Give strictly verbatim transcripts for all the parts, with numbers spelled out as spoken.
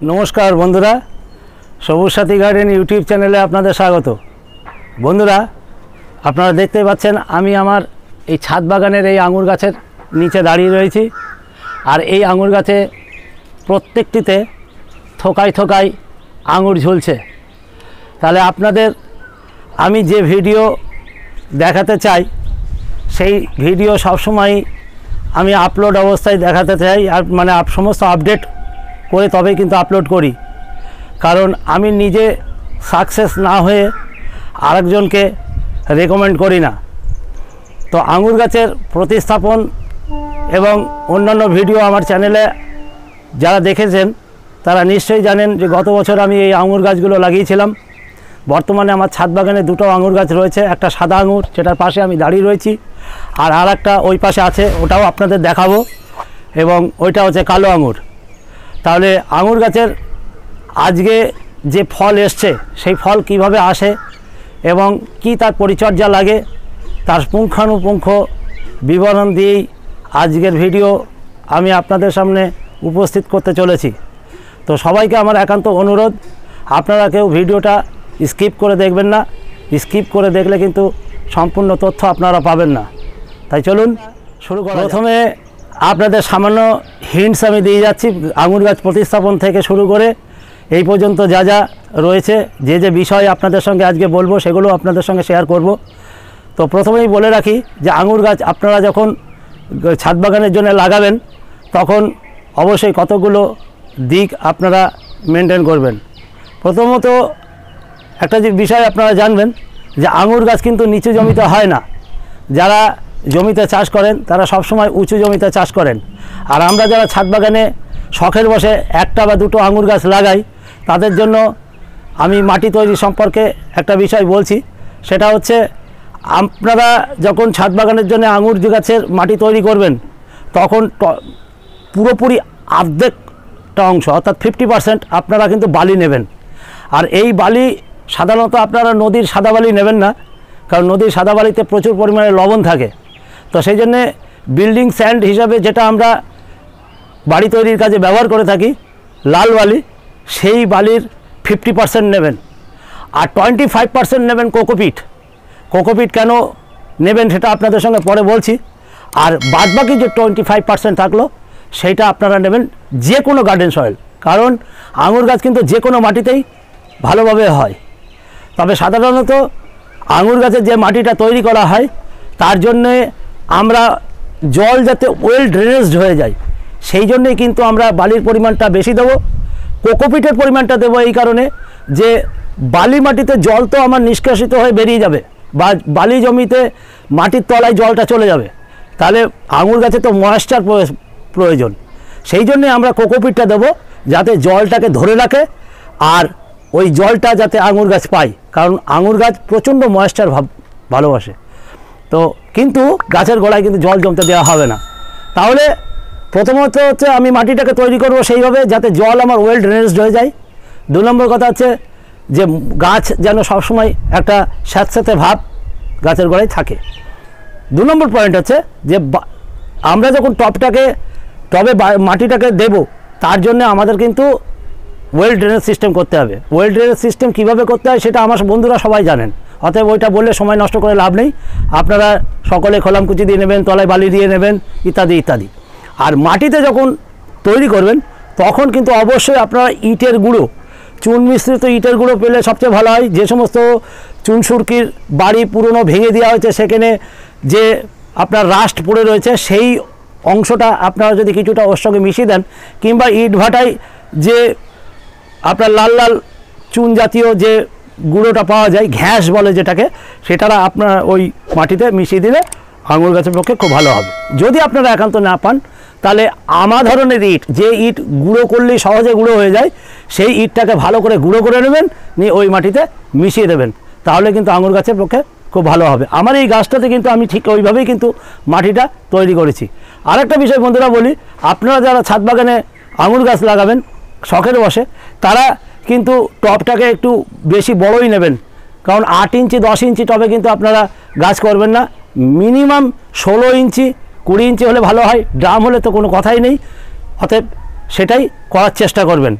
नमस्कार बंधुरा सबुज साथी गार्डन यूट्यूब चैनेले आपनादेर स्वागत। बंधुरा आपनारा देखते पाच्छेन आमी आमार एई छाद बागानेर एई आंगुर गाछेर नीचे दाड़िये रयेछि और एई आंगुर गाছে प्रत्येकटिते थोकाय थोकाय आंगुर झुलছে। ताहले आपनादेर आमी जे भिडियो देखाते चाই সেই ভিডিও সবসময় আমি আপলোড অবস্থায় দেখাতে চাই আর মানে আপ সমস্ত আপডেট করে তবেই কিন্তু আপলোড করি, কারণ আমি নিজে সাকসেস না হয়ে আরেকজনকে রেকমেন্ড করি না। তো আঙ্গুর গাছের প্রতিস্থাপন এবং অন্যান্য ভিডিও আমার চ্যানেলে যারা দেখেছেন তারা নিশ্চয়ই জানেন যে গত বছর আমি এই আঙ্গুর গাছগুলো লাগিয়েছিলাম। বর্তমানে আমার ছাদ বাগানে দুটো আঙ্গুর গাছ রয়েছে, একটা সাদা আঙ্গুর যেটার পাশে আমি দাঁড়িয়ে রয়েছি আর আর একটা ওই পাশে আছে, ওটাও আপনাদের দেখাবো, এবং ওইটা হচ্ছে কালো আঙ্গুর। তাহলে আঙ্গুর গাছের আজকে যে ফল এসছে সেই ফল কিভাবে আসে এবং কি তার পরিচর্যা লাগে তার পুঙ্খানুপুঙ্খ বিবরণ দিয়েই আজকের ভিডিও আমি আপনাদের সামনে উপস্থিত করতে চলেছি। তো সবাইকে আমার একান্ত অনুরোধ, আপনারা কেউ ভিডিওটা স্কিপ করে দেখবেন না, স্কিপ করে দেখলে কিন্তু সম্পূর্ণ তথ্য আপনারা পাবেন না। তাই চলুন শুরু করা। প্রথমে আপনাদের সামান্য হিন্টস আমি দিয়ে যাচ্ছি আঙ্গুর গাছ প্রতিস্থাপন থেকে শুরু করে এই পর্যন্ত যা যা রয়েছে, যে যে বিষয় আপনাদের সঙ্গে আজকে বলবো সেগুলো আপনাদের সঙ্গে শেয়ার করব। তো প্রথমেই বলে রাখি যে আঙ্গুর গাছ আপনারা যখন ছাদ বাগানের জন্য লাগাবেন তখন অবশ্যই কতগুলো দিক আপনারা মেনটেন করবেন। প্রথমত একটা যে বিষয় আপনারা জানবেন যে আঙ্গুর গাছ কিন্তু নিচু জমিতে হয় না। যারা জমিতে চাষ করেন তারা সব সময় উঁচু জমিতে চাষ করেন, আর আমরা যারা ছাদ বাগানে শখের বসে একটা বা দুটো আঙ্গুর গাছ লাগাই তাদের জন্য আমি মাটি তৈরি সম্পর্কে একটা বিষয় বলছি। সেটা হচ্ছে আপনারা যখন ছাদ বাগানের জন্য আঙ্গুর গাছের মাটি তৈরি করবেন তখন পুরোপুরি অর্ধেকটা অংশ অর্থাৎ ফিফটি পার্সেন্ট আপনারা কিন্তু বালি নেবেন। আর এই বালি সাধারণত আপনারা নদীর সাদা বালি নেবেন না, কারণ নদীর সাদা বালিতে প্রচুর পরিমাণে লবণ থাকে। তো সেই জন্যে বিল্ডিং স্যান্ড হিসাবে যেটা আমরা বাড়ি তৈরির কাজে ব্যবহার করে থাকি লাল বালি, সেই বালির ফিফটি পার্সেন্ট নেবেন। আর টোয়েন্টি ফাইভ পার্সেন্ট নেবেন কোকোপিট। কোকোপিট কেন নেবেন সেটা আপনাদের সঙ্গে পরে বলছি। আর বাদবাকি যে টোয়েন্টি ফাইভ পার্সেন্ট থাকলো সেইটা আপনারা নেবেন যে কোনো গার্ডেন সয়েল, কারণ আঙুর গাছ কিন্তু যে কোনো মাটিতেই ভালোভাবে হয়। তবে সাধারণত আঙুর গাছের যে মাটিটা তৈরি করা হয় তার জন্যে আমরা জল যাতে ওয়েল ড্রেনেজড হয়ে যায় সেই জন্যেই কিন্তু আমরা বালির পরিমাণটা বেশি দেবো। কোকোপিটের পরিমাণটা দেবো এই কারণে যে বালি মাটিতে জল তো আমার নিষ্কাশিত হয়ে বেরিয়ে যাবে, বা বালি জমিতে মাটির তলায় জলটা চলে যাবে, তাহলে আঙুর গাছে তো ময়েশ্চার প্রয়োজন। সেই জন্যে আমরা কোকোপিটটা দেবো যাতে জলটাকে ধরে রাখে আর ওই জলটা যাতে আঙুর গাছ পায়, কারণ আঙুর গাছ প্রচণ্ড ময়েশ্চার ভাব ভালোবাসে। তো কিন্তু গাছের গোড়ায় কিন্তু জল জমতে দেওয়া হবে না। তাহলে প্রথমত হচ্ছে আমি মাটিটাকে তৈরি করব সেইভাবে যাতে জল আমার ওয়েল ড্রেনেজড হয়ে যায়। দু নম্বর কথা হচ্ছে যে গাছ যেন সবসময় একটা স্যাঁতস্যাঁতে ভাব গাছের গোড়ায় থাকে। দু নম্বর পয়েন্ট হচ্ছে যে আমরা যখন টবটাকে টবে মাটিটাকে দেব তার জন্য আমাদের কিন্তু ওয়েল ড্রেনেজ সিস্টেম করতে হবে। ওয়েল ড্রেনেজ সিস্টেম কীভাবে করতে হয় সেটা আমার বন্ধুরা সবাই জানেন, অতএব ওইটা বললে সময় নষ্ট করে লাভ নেই। আপনারা সকলে খোলামকুচি দিয়ে নেবেন, তলায় বালি দিয়ে নেবেন, ইত্যাদি ইত্যাদি। আর মাটিতে যখন তৈরি করবেন তখন কিন্তু অবশ্যই আপনারা ইটের গুঁড়ো, চুন মিশ্রিত ইটের গুঁড়ো পেলে সবচেয়ে ভালো হয়। যে সমস্ত চুন সুরকির বাড়ি পুরনো ভেঙে দেওয়া হয়েছে সেখানে যে আপনার রাস্ট পড়ে রয়েছে সেই অংশটা আপনারা যদি কিছুটা ওর সঙ্গে মিশিয়ে দেন, কিংবা ইট ভাটায় যে আপনার লাল লাল চুন জাতীয় যে গুঁড়োটা পাওয়া যায়, ঘ্যাস বলে যেটাকে, সেটা আপনার ওই মাটিতে মিশিয়ে দিলে আঙুর গাছের পক্ষে খুব ভালো হবে। যদি আপনারা একান্ত না পান তাহলে আমা ধরনের ইট, যে ইট গুঁড়ো করলেই সহজে গুঁড়ো হয়ে যায়, সেই ইটটাকে ভালো করে গুঁড়ো করে নেবেন, নিয়ে ওই মাটিতে মিশিয়ে দেবেন, তাহলে কিন্তু আঙুর গাছের পক্ষে খুব ভালো হবে। আমার এই গাছটাতে কিন্তু আমি ঠিক ওইভাবেই কিন্তু মাটিটা তৈরি করেছি। আরেকটা বিষয় বন্ধুরা বলি, আপনারা যারা ছাদ বাগানে আঙুর গাছ লাগাবেন শখের বসে তারা কিন্তু টবটাকে একটু বেশি বড়ই নেবেন, কারণ আট ইঞ্চি দশ ইঞ্চি টবে কিন্তু আপনারা গাছ করবেন না। মিনিমাম ষোলো ইঞ্চি কুড়ি ইঞ্চি হলে ভালো হয়, ড্রাম হলে তো কোনো কথাই নেই। অতএব সেটাই করার চেষ্টা করবেন।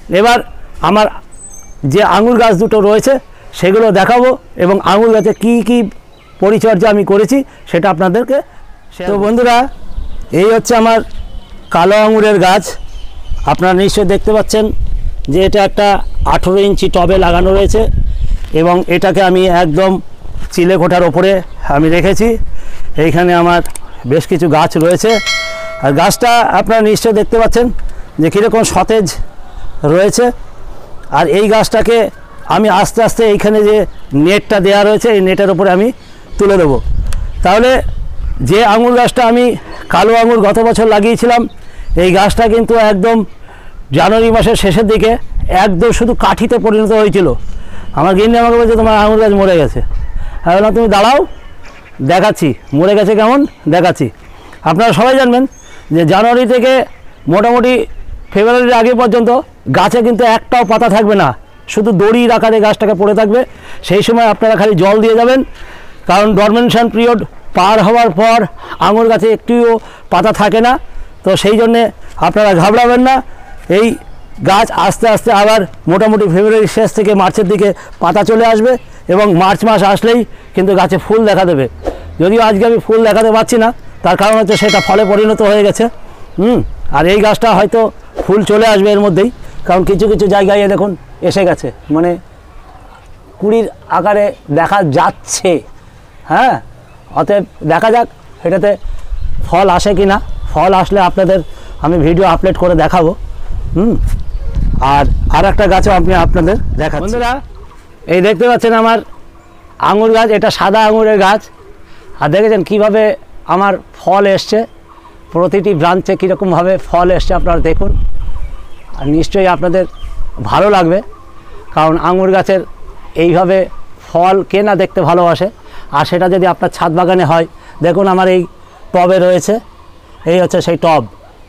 এবার আমার যে আঙুর গাছ দুটো রয়েছে সেগুলো দেখাবো এবং আঙুর গাছে কী কী পরিচর্যা আমি করেছি সেটা আপনাদেরকে। তো বন্ধুরা, এই হচ্ছে আমার কালো আঙুরের গাছ। আপনারা নিশ্চয়ই দেখতে পাচ্ছেন যে এটা একটা আঠেরো ইঞ্চি টবে লাগানো রয়েছে এবং এটাকে আমি একদম চিলেকোঠার ওপরে আমি রেখেছি। এইখানে আমার বেশ কিছু গাছ রয়েছে আর গাছটা আপনারা নিশ্চয়ই দেখতে পাচ্ছেন যে কীরকম সতেজ রয়েছে। আর এই গাছটাকে আমি আস্তে আস্তে এইখানে যে নেটটা দেওয়া রয়েছে এই নেটের ওপরে আমি তুলে দেবো। তাহলে যে আঙুর গাছটা আমি কালো আঙুর গত বছর লাগিয়েছিলাম, এই গাছটা কিন্তু একদম জানুয়ারি মাসের শেষের দিকে একদম শুধু কাঠিতে পরিণত হয়েছিল। আমার গিন্নি আমাকে বলছে তোমার আঙুর গাছ মরে গেছে। আমি বললাম তুমি দাঁড়াও, দেখাচ্ছি মরে গেছে কেমন দেখাচ্ছি। আপনারা সবাই জানবেন যে জানুয়ারি থেকে মোটামুটি ফেব্রুয়ারির আগে পর্যন্ত গাছে কিন্তু একটাও পাতা থাকবে না, শুধু দড়ির আকারে গাছটাকে পড়ে থাকবে। সেই সময় আপনারা খালি জল দিয়ে যাবেন, কারণ ডরমেনশন পিরিয়ড পার হওয়ার পর আঙুর গাছে একটুও পাতা থাকে না। তো সেই জন্যে আপনারা ঘাবড়াবেন না, এই গাছ আস্তে আস্তে আবার মোটামুটি ফেব্রুয়ারির শেষ থেকে মার্চের দিকে পাতা চলে আসবে এবং মার্চ মাস আসলেই কিন্তু গাছে ফুল দেখা দেবে। যদিও আজকে আমি ফুল দেখাতে পারছি না, তার কারণ হচ্ছে সেটা ফলে পরিণত হয়ে গেছে। হুম আর এই গাছটা হয়তো ফুল চলে আসবে এর মধ্যেই, কারণ কিছু কিছু জায়গায় দেখুন এসে গেছে, মানে কুড়ির আকারে দেখা যাচ্ছে। হ্যাঁ, অতএব দেখা যাক এটাতে ফল আসে কি না। ফল আসলে আপনাদের আমি ভিডিও আপলোড করে দেখাবো। হুম আর আর একটা গাছও আপনি আপনাদের দেখাচ্ছি। বন্ধুরা, এই দেখতে পাচ্ছেন আমার আঙুর গাছ, এটা সাদা আঙুরের গাছ। আর দেখেছেন কিভাবে আমার ফল এসছে, প্রতিটি ব্রাঞ্চে কীরকমভাবে ফল এসছে আপনারা দেখুন। আর নিশ্চয়ই আপনাদের ভালো লাগবে, কারণ আঙুর গাছের এইভাবে ফল কে না দেখতে ভালোবাসে। আর সেটা যদি আপনার ছাদ বাগানে হয়, দেখুন আমার এই টবে রয়েছে, এই হচ্ছে সেই টব।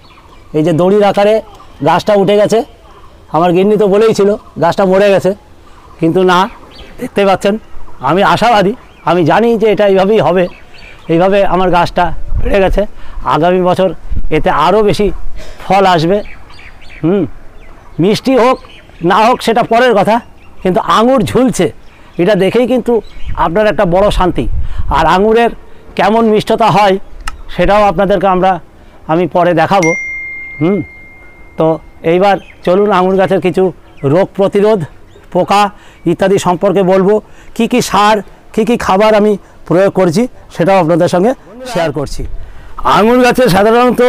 এই যে দড়ির আকারে গাছটা উঠে গেছে, আমার গিন্নি তো বলেই ছিল গাছটা মরে গেছে, কিন্তু না, দেখতে পাচ্ছেন আমি আশাবাদী, আমি জানি যে এটা এইভাবেই হবে। এইভাবে আমার গাছটা বেড়ে গেছে, আগামী বছর এতে আরও বেশি ফল আসবে। হুম মিষ্টি হোক না হোক সেটা পরের কথা, কিন্তু আঙুর ঝুলছে এটা দেখেই কিন্তু আপনার একটা বড় শান্তি। আর আঙুরের কেমন মিষ্টতা হয় সেটাও আপনাদেরকে আমরা আমি পরে দেখাবো। হুম তো এইবার চলুন আঙুর গাছের কিছু রোগ প্রতিরোধ, পোকা ইত্যাদি সম্পর্কে বলবো। কি কি সার, কি কি খাবার আমি প্রয়োগ করছি সেটাও আপনাদের সঙ্গে শেয়ার করছি। আঙুর গাছে সাধারণত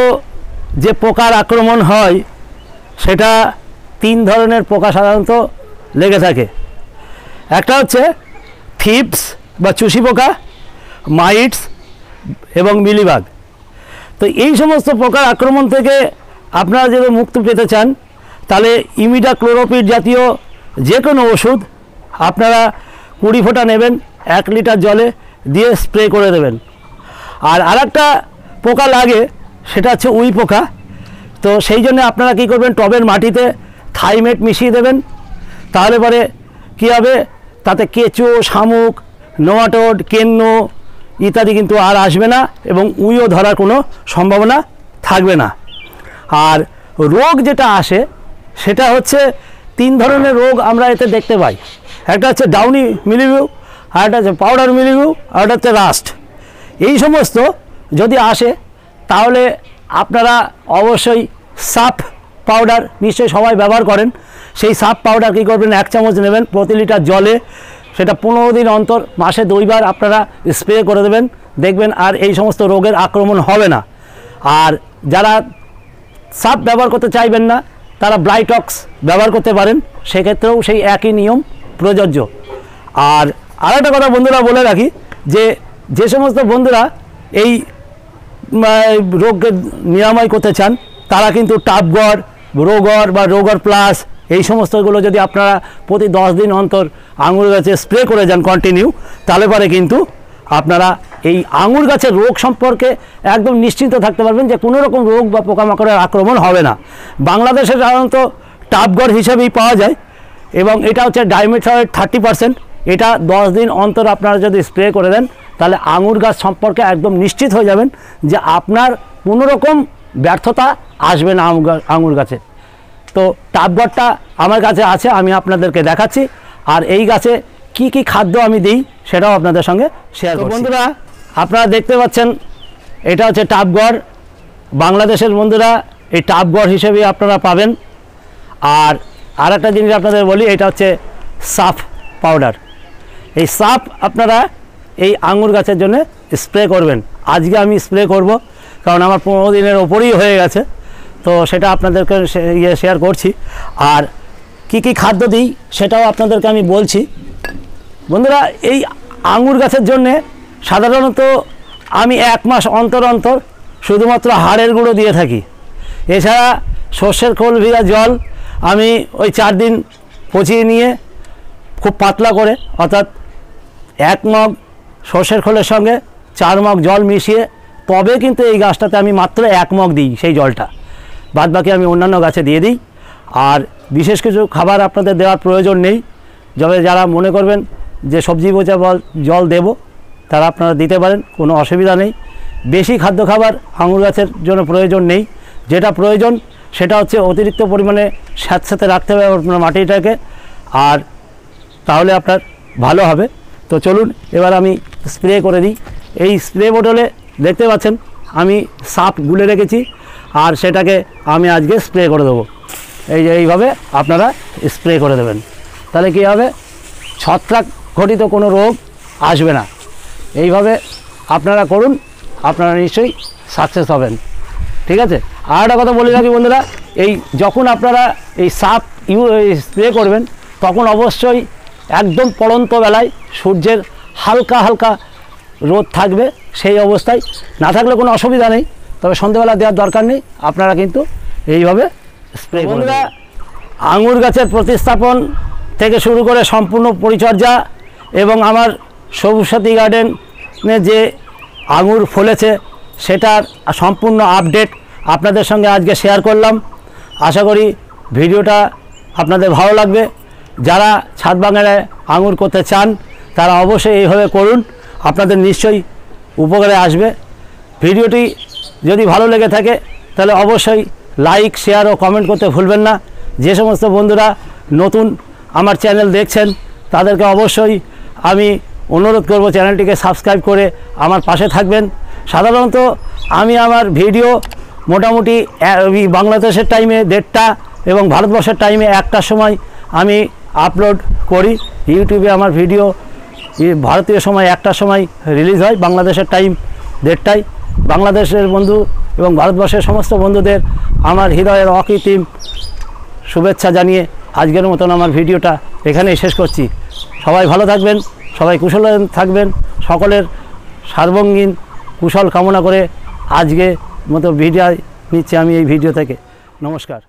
যে পোকার আক্রমণ হয় সেটা তিন ধরনের পোকা সাধারণত লেগে থাকে। একটা হচ্ছে থিপস বা চুষি পোকা, মাইটস এবং মিলিবাগ। তো এই সমস্ত পোকার আক্রমণ থেকে আপনারা যদি মুক্তি পেতে চান, তাহলে ইমিডাক্লোরোপিড জাতীয় যে কোনো ওষুধ আপনারা কুড়ি ফোঁটা নেবেন, এক লিটার জলে দিয়ে স্প্রে করে দেবেন। আর আরেকটা পোকা লাগে, সেটা হচ্ছে উই পোকা। তো সেই জন্য আপনারা কী করবেন, টবের মাটিতে থাইমেট মিশিয়ে দেবেন। তাহলে পরে কী হবে, তাতে কেঁচো, শামুক, নোমাটোড, কেন্ন ইত্যাদি কিন্তু আর আসবে না এবং উইও ধরার কোনো সম্ভাবনা থাকবে না। আর রোগ যেটা আসে সেটা হচ্ছে তিন ধরনের রোগ আমরা এতে দেখতে পাই। একটা হচ্ছে ডাউনি মিলিভিউ, আর একটা হচ্ছে পাউডার মিলিভিউ, আর একটা হচ্ছে রাস্ট। এই সমস্ত যদি আসে তাহলে আপনারা অবশ্যই সাপ পাউডার নিশ্চয়ই সবাই ব্যবহার করেন। সেই সাপ পাউডার কী করবেন, এক চামচ নেবেন প্রতি লিটার জলে, সেটা পনেরো দিন অন্তর মাসে দুইবার আপনারা স্প্রে করে দেবেন, দেখবেন আর এই সমস্ত রোগের আক্রমণ হবে না। আর যারা সাপ ব্যবহার করতে চাইবেন না তারা ব্লাইটক্স ব্যবহার করতে পারেন, সেক্ষেত্রেও সেই একই নিয়ম প্রযোজ্য। আর আরেকটা কথা বন্ধুরা বলে রাখি, যে যে সমস্ত বন্ধুরা এই রোগকে নিরাময় করতে চান তারা কিন্তু টাপগর, রোগর বা রোগর প্লাস এই সমস্তগুলো যদি আপনারা প্রতি দশ দিন অন্তর আঙুর গাছে স্প্রে করে যান কন্টিনিউ, তাহলে পরে কিন্তু আপনারা এই আঙুর গাছের রোগ সম্পর্কে একদম নিশ্চিন্ত থাকতে পারবেন যে কোনো রকম রোগ বা পোকামাকড়ের আক্রমণ হবে না। বাংলাদেশে সাধারণত টাপগর হিসাবেই পাওয়া যায় এবং এটা হচ্ছে ডাইমেথয়েড থার্টি পারসেন্ট। এটা দশ দিন অন্তর আপনারা যদি স্প্রে করে দেন তাহলে আঙুর গাছ সম্পর্কে একদম নিশ্চিত হয়ে যাবেন যে আপনার কোনো রকম ব্যর্থতা আসবে না আঙুর গাছে। তো টাপগরটা আমার কাছে আছে, আমি আপনাদেরকে দেখাচ্ছি। আর এই গাছে কি কি খাদ্য আমি দিই সেটাও আপনাদের সঙ্গে শেয়ার করব। বন্ধুরা আপনারা দেখতে পাচ্ছেন এটা হচ্ছে টাপগড়, বাংলাদেশের বন্ধুরা এই টাপগড় হিসেবে আপনারা পাবেন। আর আর একটা জিনিস আপনাদের বলি, এটা হচ্ছে সাফ পাউডার। এই সাফ আপনারা এই আঙুর গাছের জন্য স্প্রে করবেন। আজকে আমি স্প্রে করব, কারণ আমার পনেরো দিনের ওপরেই হয়ে গেছে, তো সেটা আপনাদেরকে ইয়ে শেয়ার করছি। আর কি কি খাদ্য দিই সেটাও আপনাদেরকে আমি বলছি। বন্ধুরা এই আঙুর গাছের জন্যে সাধারণত আমি এক মাস অন্তর অন্তর শুধুমাত্র হাড়ের গুঁড়ো দিয়ে থাকি। এছাড়া সর্ষের খোল ভিজা জল আমি ওই চার দিন পচিয়ে নিয়ে খুব পাতলা করে, অর্থাৎ এক মগ সর্ষের খোলের সঙ্গে চার মগ জল মিশিয়ে তবে কিন্তু এই গাছটাতে আমি মাত্র এক মগ দিই সেই জলটা, বাদ বাকি আমি অন্যান্য গাছে দিয়ে দিই। আর বিশেষ কিছু খাবার আপনাদের দেওয়ার প্রয়োজন নেই। তবে যারা মনে করবেন যে সবজি পচা জল দেব, তারা আপনারা দিতে পারেন, কোনো অসুবিধা নেই। বেশি খাদ্য খাবার আঙুর গাছের জন্য প্রয়োজন নেই। যেটা প্রয়োজন সেটা হচ্ছে অতিরিক্ত পরিমাণে স্যাঁতস্যাঁতে রাখতে হবে আপনার মাটিটাকে, আর তাহলে আপনার ভালো হবে। তো চলুন এবার আমি স্প্রে করে দিই। এই স্প্রে বোতলে দেখতে পাচ্ছেন আমি সাপ গুলে রেখেছি, আর সেটাকে আমি আজকে স্প্রে করে দেবো। এই যে এইভাবে আপনারা স্প্রে করে দেবেন, তাহলে কী হবে, ছত্রাক ঘটিত কোনো রোগ আসবে না। এইভাবে আপনারা করুন, আপনারা নিশ্চয়ই সাকসেস হবেন। ঠিক আছে। আর একটা কথা বলে রাখি বন্ধুরা, এই যখন আপনারা এই সাপ ইউ স্প্রে করবেন তখন অবশ্যই একদম পড়ন্ত বেলায় সূর্যের হালকা হালকা রোদ থাকবে, সেই অবস্থায়। না থাকলে কোনো অসুবিধা নেই, তবে সন্ধ্যেবেলা দেওয়ার দরকার নেই। আপনারা কিন্তু এইভাবে স্প্রে করুন। আঙুর গাছের প্রতিস্থাপন থেকে শুরু করে সম্পূর্ণ পরিচর্যা এবং আমার সবুজ সাথী গার্ডেনে যে আঙুর ফলেছে সেটার সম্পূর্ণ আপডেট আপনাদের সঙ্গে আজকে শেয়ার করলাম। আশা করি ভিডিওটা আপনাদের ভালো লাগবে। যারা ছাদ বাগানে আঙুর করতে চান তারা অবশ্যই এইভাবে করুন, আপনাদের নিশ্চয়ই উপকারে আসবে। ভিডিওটি যদি ভালো লেগে থাকে তাহলে অবশ্যই লাইক, শেয়ার ও কমেন্ট করতে ভুলবেন না। যে সমস্ত বন্ধুরা নতুন আমার চ্যানেল দেখছেন তাদেরকে অবশ্যই আমি অনুরোধ করব চ্যানেলটিকে সাবস্ক্রাইব করে আমার পাশে থাকবেন। সাধারণত আমি আমার ভিডিও মোটামুটি বাংলাদেশের টাইমে দেড়টা এবং ভারতবর্ষের টাইমে একটার সময় আমি আপলোড করি। ইউটিউবে আমার ভিডিও ভারতীয় সময় একটার সময় রিলিজ হয়, বাংলাদেশের টাইম দেড়টায়। বাংলাদেশের বন্ধু এবং ভারতবর্ষের সমস্ত বন্ধুদের আমার হৃদয়ের অকৃত্রিম শুভেচ্ছা জানিয়ে আজকের মতন আমার ভিডিওটা এখানেই শেষ করছি। সবাই ভালো থাকবেন, সবাই কুশল থাকবেন, সকলের সার্বঙ্গীন কুশল কামনা করে আজকে মতো ভিডিও নিচ্ছি আমি এই ভিডিও থেকে। নমস্কার।